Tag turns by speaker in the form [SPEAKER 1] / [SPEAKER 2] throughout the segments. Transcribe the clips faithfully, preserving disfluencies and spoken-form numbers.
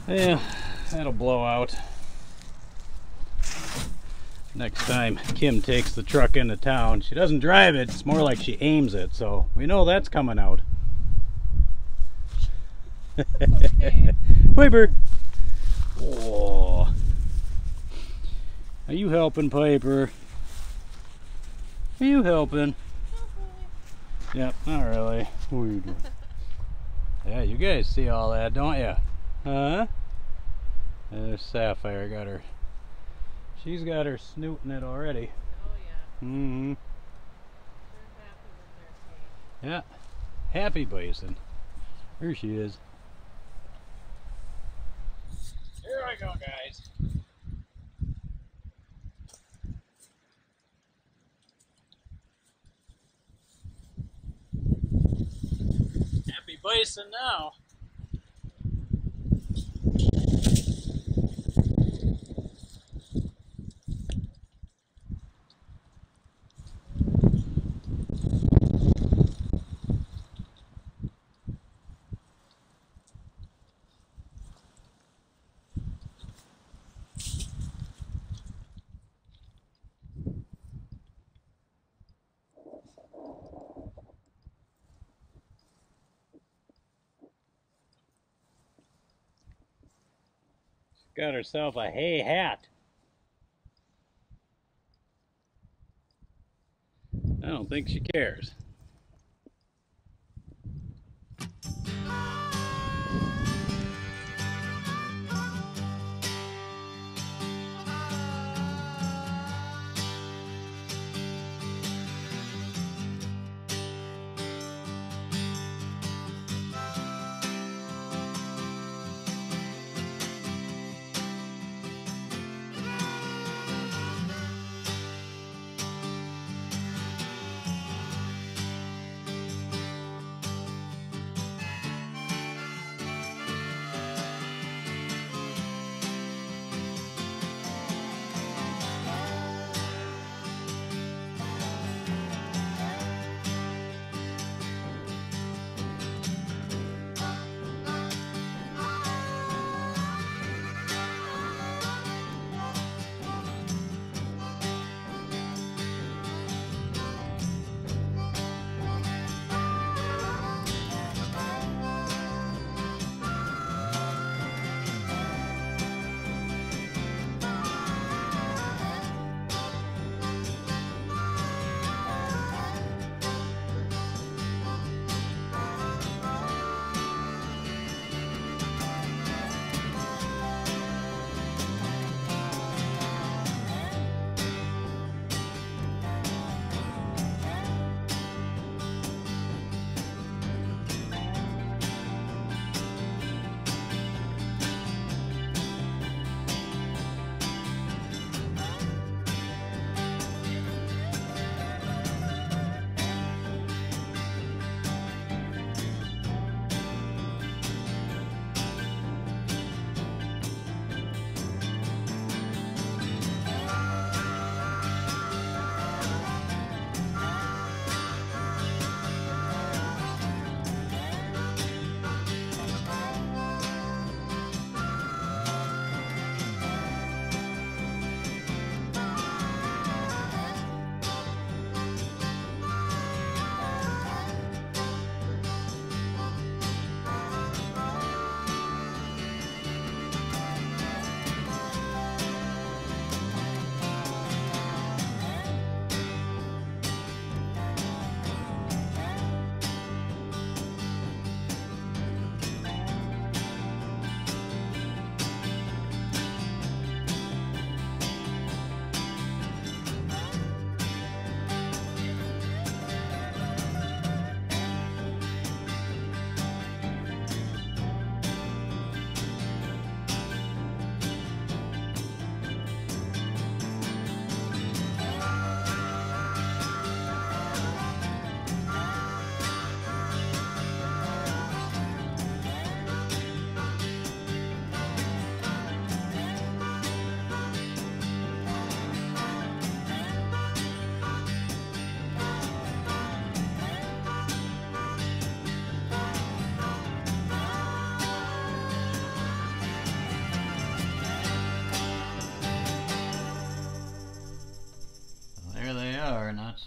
[SPEAKER 1] Yeah, that'll blow out. Next time Kim takes the truck into town, she doesn't drive it, it's more like she aims it, so we know that's coming out.
[SPEAKER 2] Okay.
[SPEAKER 1] Piper! Oh. Are you helping, Piper? Are you helping? Yep, not really. What are you doing? Yeah, you guys see all that, don't you? Huh? There's Sapphire, got her. She's got her snoot in it already.
[SPEAKER 2] Oh yeah.
[SPEAKER 1] Mm-hmm.
[SPEAKER 2] They're happy when they're safe.
[SPEAKER 1] Yeah. Happy Bison. Here she is. Here I go, guys. Happy Bison now. Got herself a hay hat. I don't think she cares.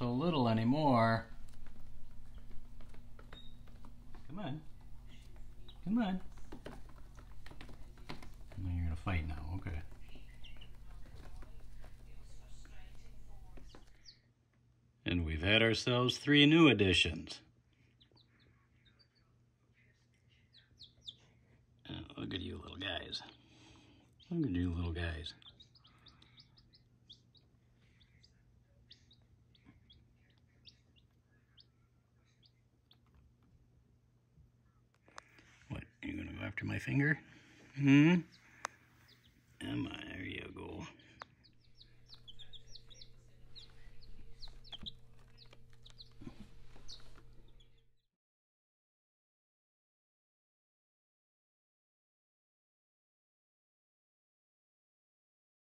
[SPEAKER 1] so little anymore. Come on. Come on. Now you're gonna fight now, okay. And we've had ourselves three new additions. Oh, look at you little guys. Look at you little guys. What, are you gonna go after my finger? Hmm? Am I?